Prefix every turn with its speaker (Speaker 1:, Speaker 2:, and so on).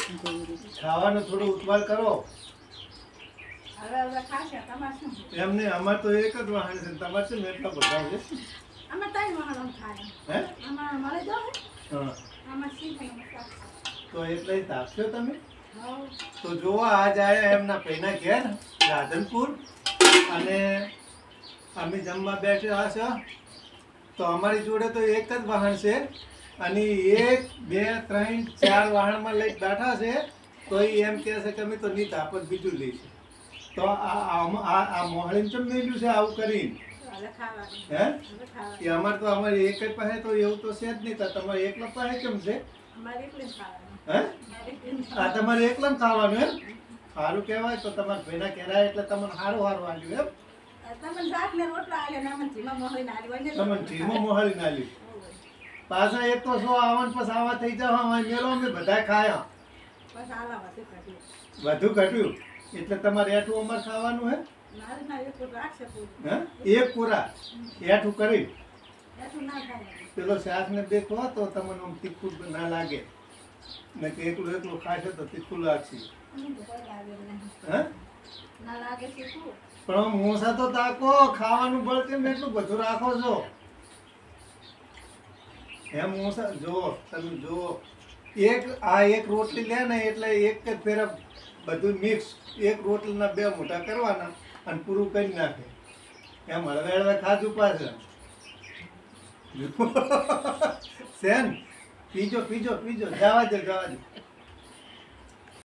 Speaker 1: ખાવાનું થોડું ઉતવાળ કરો. એમને અમાર તો એક જ વાહન છે, તમારે છે ને એટલા બધા છે. હે? હા. તો એટલે તાપશો તમે? તો જોવો આજ આયા એમના પૈના ઘેર રાધનપુર, અને અમે જમવા બેઠા છે. તો અમારી જોડે તો એક જ વાહન છે, અને 1 2 3 4 વાહનમાં લઈ બેઠા છે. તો એમ કહે છે કે અમે તો નહીં તાપ જ બીજું લઈશું. તો આ મોહળીને ચમ મેલ્યું છે આવું કરીને? હે? કે અમારે તો અમારે એક જ પાસે તો એવું તો છે જ નહીં. તો તમારે એકલા પાસે કેમ છે? હે? આ તમારે એકલા ખાવાનું એમ? સારું કહેવાય. તો તમારે ભેના કહેવાય એટલે તમને સારું સારું આવ્યું એમ? તમને ધીમો મોહળી નાલ્યું. પાછા એક તો શું આવન પછી આવા થઈ જાવ મેલો અમે બધા ખાયા વધુ ઘટ્યું એટલે તમારે એઠું અમારે ખાવાનું હે? એક પૂરા એઠું કરી પેલો શાક ને દેખો તો તમને આમ તીખું ના લાગે ને કે એકલું એકલું ખાશો તો તીખું લાગશે. હે? પણ મોસા તો તાકો ખાવાનું બળશે એટલું બધું રાખો છો એમ મોસા જો તમે જો એક રોટલી લે ને એટલે એક જ ફેરા બધું મિક્સ એક રોટલીના 2 મોટા કરવાના અને પૂરું કરી નાખે એમ હળવે હળવે ખાધું પાછળ સેન પીજો જવા દે